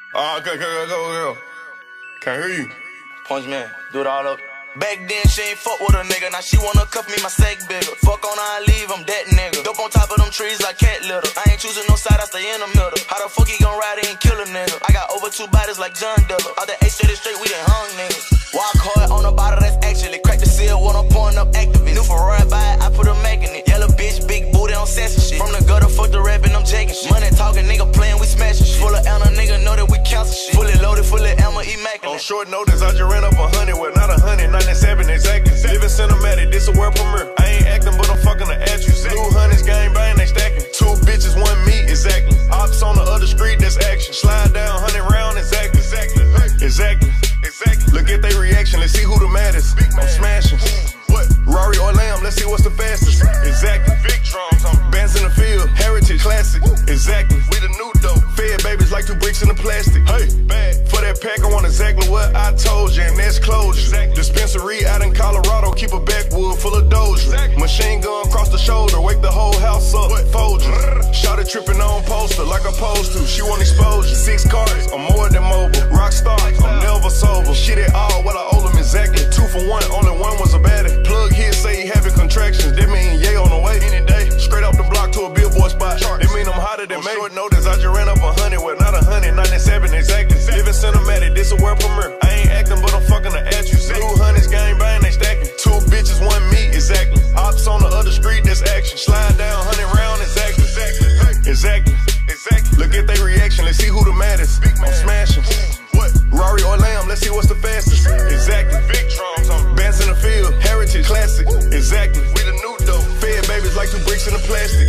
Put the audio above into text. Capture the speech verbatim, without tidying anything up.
Ah, okay, go, go, go, go. Can't hear you. Punch man, do it all up. Back then she ain't fuck with a nigga, now she wanna cuff me, my sack bigger. Fuck on her, I leave, I'm that nigga. Dope on top of them trees like cat litter. I ain't choosing no side, I stay in the middle. How the fuck he gon' ride in and kill a nigga? I got over two bodies like John Diller. All the eight straight straight, we done hung niggas. Walk hard on the bottle, that's actually crack the seal when I'm pouring up activist. New Ferrari by it, I put a Mac in it. Yellow bitch, big booty on censor shit. From the gutter, fuck the rap and I'm jacking shit. Money talking, nigga playing, we smashing shit. Full of Anna, nigga know that we cancel shit. Fully loaded, fully ammo, immaculate. On short notice, I just ran up a hundred, well not a hundred, ninety-seven exactly. Living cinematic, this a world premiere. I ain't acting, but I'm fucking the actress. New hundreds, gang bang, they stacking. Two bitches, one me, exactly. Ops on the other street, that's action. Slide down, hundred round, exactly. Exactly. Exactly. Exactly. Look at their reaction, let's see who the maddest. I'm smashing. What? Rari or Lamb, let's see what's the fastest. Exactly. Big drums, bands in the field, heritage, classic. Exactly. We the new dope. Fed babies like two bricks in the plastic. Hey, bad. For that pack, I want exactly what I told you, and that's closure. Exactly. Dispensary out in Colorado, keep a backwood full of doja. Exactly. Machine gun across the shoulder, wake the whole house up. What? Folger. Shot it tripping on poster like I'm supposed to. She want exposure. Six cards, I'm more than mobile. Rockstar, I'm never sober. Shit at all, what I owe them exactly. Two for one, only one was a baddie. Plug here, say he having contractions. That mean yay on the way any day. Straight up the block to a billboard spot. That mean I'm hotter than May. Short notice, I just ran up a hundred, well not a hundred, ninety-seven exactly. Living cinematic, this a world premiere. I ain't acting, but I'm fucking the actress. New hundreds, gang bang, they stacking. Two bitches, one me, exactly. Ops on the other street, that's action. Slide down, hundred round, exactly. Exactly. Exactly. Exactly. Look at their reaction, let's see who the maddest. I'm smashing. What? Rari or Lamb, let's see what's the fastest. Exactly. Big drums, bands in the field, heritage, classic. Exactly. We the new dope. Fed babies like two bricks in the plastic.